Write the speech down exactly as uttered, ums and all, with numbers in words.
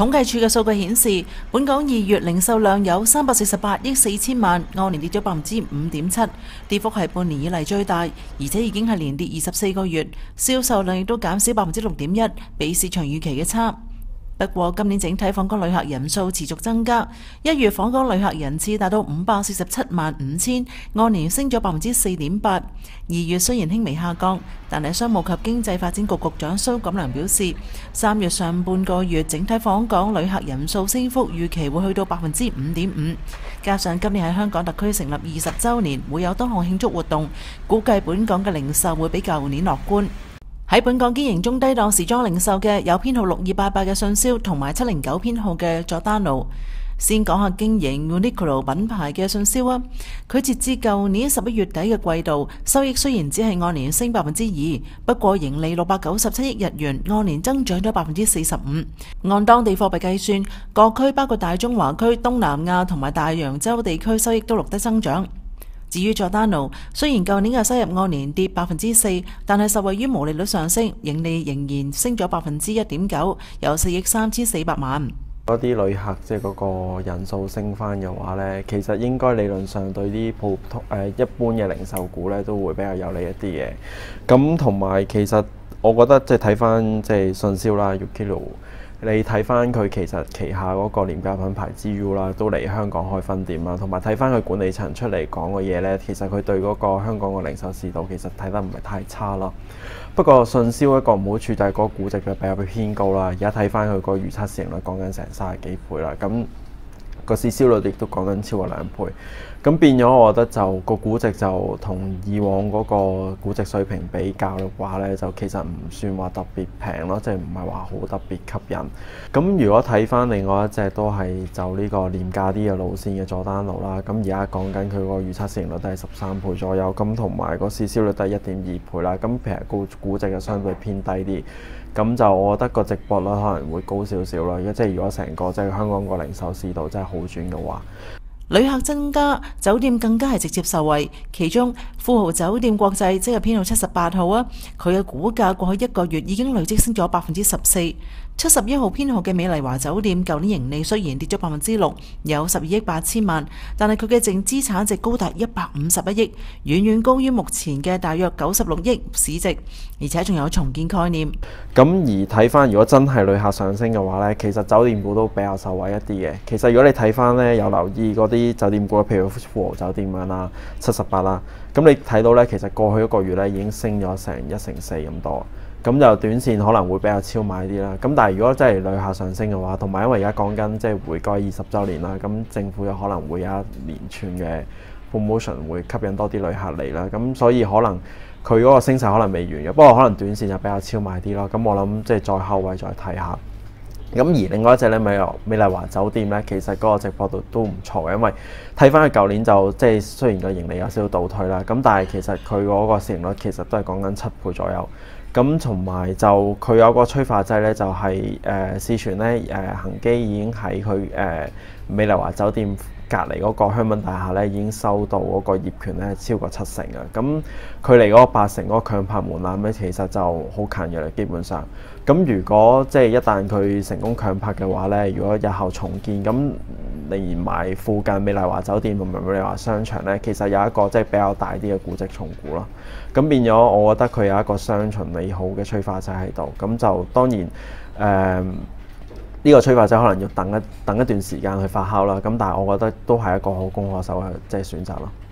統計處嘅數據顯示，本港二月零售量有三百四十八億四千萬，按年跌咗百分之五點七，跌幅係半年以嚟最大，而且已經係連跌二十四個月，銷售量亦都減少百分之六點一，比市場預期嘅差。不過今年整體訪港旅客人數持續增加，一月訪港旅客人次達到五百四十七萬五千，按年升咗百分之四點八。二月雖然輕微下降，但係商務及經濟發展局局長蘇錦樑表示，三月上半個月整體訪港旅客人數升幅預期會去到百分之五點五，加上今年喺香港特區成立二十週年，會有多項慶祝活動，估計本港嘅零售會比舊年樂觀。喺本港經營中低檔時裝零售嘅有編號六二八八嘅信銷同埋七零九編號嘅佐丹奴。先講下經營 Uniqlo 品牌嘅信銷啊，佢截至舊年十一月底嘅季度，收益雖然只係按年升百分之二，不過盈利六百九十七億日元，按年增長咗百分之四十五。按當地貨幣計算，各區包括大中華區、東南亞同埋大洋洲地區收益都錄得增長。至於佐丹奴，雖然舊年嘅收入按年跌百分之四，但係受惠於毛利率上升，盈利仍然升咗百分之一點九，有四億三千四百萬。 嗰啲旅客即係嗰個人數升翻嘅話呢，其實應該理論上對啲普通誒一般嘅零售股呢都會比較有利一啲嘅。咁同埋其實我覺得即係睇翻即係信銷啦 Uniqlo。你睇翻佢其實旗下嗰個廉價品牌 G U 啦，都嚟香港開分店啦，同埋睇翻佢管理層出嚟講嘅嘢呢，其實佢對嗰個香港嘅零售市道其實睇得唔係太差咯。不過信銷一個唔好處就係嗰個估值就比較偏高啦。而家睇翻佢個預測市盈率講緊成三十幾倍啦，咁個市銷率亦都講緊超過兩倍。咁變咗，我覺得就個估值就同以往嗰個估值水平比較嘅話呢，就其實唔算話特別平咯，即係唔係話好特別吸引。咁如果睇翻另外一隻都係就呢個廉價啲嘅路線嘅佐丹奴啦，咁而家講緊佢個預測市盈率都係十三倍左右，咁同埋個市銷率都係一點二倍啦。咁其實個估值就相對偏低啲，咁就我覺得個值博率可能會高少少啦。如果即係如果成個即係香港個零售市道真係好轉嘅話。 旅客增加，酒店更加係直接受惠。其中富豪酒店國際即係編號七十八號啊，佢嘅股價過去一個月已經累積升咗百分之十四。七十一號編號嘅美麗華酒店舊年盈利雖然跌咗百分之六，有十二億八千萬，但係佢嘅淨資產值高達一百五十一億，遠遠高於目前嘅大約九十六億市值，而且仲有重建概念。 咁而睇翻，如果真係旅客上升嘅話呢，其實酒店股都比較受惠一啲嘅。其實如果你睇翻呢，有留意嗰啲酒店股，譬如富豪酒店咁樣啦、七十八啦，咁你睇到呢，其實過去一個月呢已經升咗成一成四咁多。咁就短線可能會比較超買啲啦。咁但係如果真係旅客上升嘅話，同埋因為而家講緊即係回歸二十週年啦，咁政府有可能會有一連串嘅 promotion 會吸引多啲旅客嚟啦。咁所以可能佢嗰個升勢可能未完嘅，不過可能短線就比較超買啲咯。咁我諗即係再後位再睇下。咁而另外一隻咧，美美麗華酒店咧，其實嗰個值博度都唔錯嘅，因為睇翻佢舊年就即係雖然個盈利有少少倒退啦，咁但係其實佢嗰個市盈率其實都係講緊七倍左右。咁同埋就佢有個催化劑咧，就係誒市傳咧誒恒基已經喺佢誒美麗華酒店隔離嗰個香品大廈咧，已經收到嗰個業權咧超過七成啊！咁距離嗰個八成嗰個強拍門檻咧，其實就好近嘅啦，基本上。咁如果即係一旦佢成功強拍嘅話咧，如果日後重建，咁連埋附近美麗華酒店同埋美麗華商場咧，其實有一個即係比較大啲嘅估值重估咯。咁變咗，我覺得佢有一個雙循美好嘅催化劑喺度。咁就當然誒。呃呢個催化劑可能要等一等一段時間去發酵啦，咁但係我覺得都係一個可攻可守嘅即係選擇咯。